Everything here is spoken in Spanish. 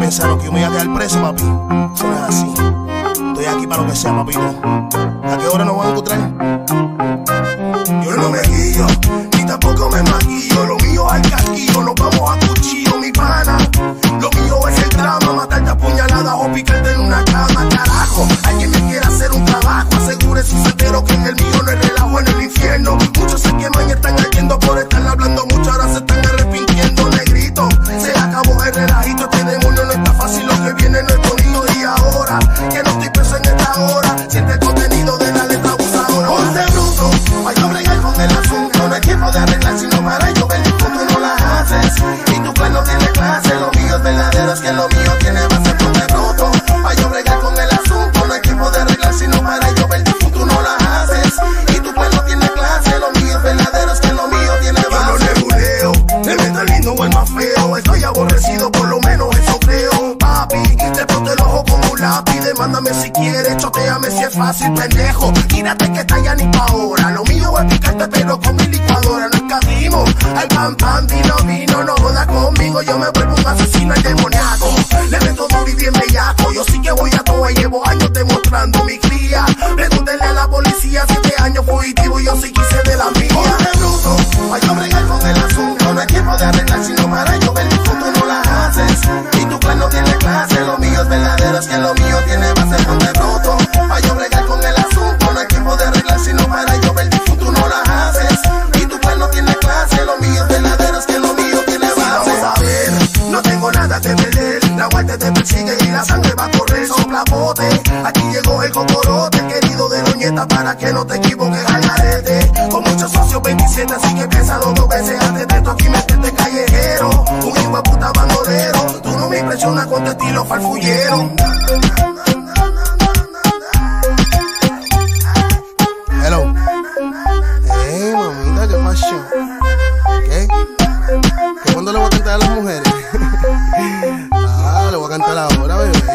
pensaron que yo me iba a quedar preso, papi. Eso no es así. Estoy aquí para lo que sea, papito. ¿A qué hora nos van a encontrar? Yo no me guío, ni tampoco me maquillo. Lo mío es el casquillo, nos vamos a cuchillo, mi pana. Lo mío es el drama, matarte a puñaladas o picarte en una cama, carajo. Alguien me quiere hacer un trabajo, asegure su soltero que en el mío no es relajo en el infierno. Muchos se queman y están cayendo por estar hablando mucho, ahora se están arrepintiendo, negrito. Se acabó el relajito, este demonio no está fácil, lo que viene no es bonito. Y ahora, que no estoy preso en esta hora, siente el contenido de la letra abusadora. Ponte bruto, para yo bregar con el asunto, no hay tiempo de arreglar, sino para yo ver tú no las haces. Y tu plan no tiene clase, lo mío es verdadero, es que lo mío tiene base. Ponte bruto, para yo bregar con el asunto, no hay tiempo de arreglar, sino para yo ver tú no las haces. Y tu plan no tiene clase, lo mío es verdadero, es que lo mío tiene base. Yo no nebuleo, me meto el lindo o el más feo, estoy aborrecido, por lo menos eso creo. Papi, te ponte el ojo con un lápiz, demándame si quieres, choteame si es fácil, pendejo. Tírate que está ya ni pa' ahora, lo mío es picarte pero con mi licuadora, no escatimos. Al pan pan, vino, no joda conmigo, yo me vuelvo un asesino endemoniado. Le meto duro y bien bellaco, yo sí que voy a todo y llevo años demostrando mi cría. Pregúntenle a la policía, 7 años fugitivo, yo sí quise de la mía. Ponte bruto, pa' yo bregar con el asunto, no hay tiempo de arreglar, sino para yo ver tú no las haces. Y tu plan no tiene clase, lo mío es verdadero, es que lo mío tiene base. Ponte bruto, pa' yo bregar con el asunto, no hay tiempo de arreglar, sino para yo ver tú no las haces. Y tu plan no tiene clase, lo mío es verdadero, es que lo mío tiene base. Vamos a ver, no tengo nada que perder, la muerte te persigue y la sangre va a correr, sopla bote. Aquí llegó el cocorote, querido de Doñeta, para que no te equivoques al garete. Con muchos socios 27, así que piénsalo 2 veces antes de toque y meterte callejero. Un hijo de puta bandolero, tú no me impresionas con tu estilo farfullero. Hello. Hey, mamita, ¿qué pasó? ¿Qué? ¿Que cuándo le voy a cantar a las mujeres? Le voy a cantar ahora, bebé.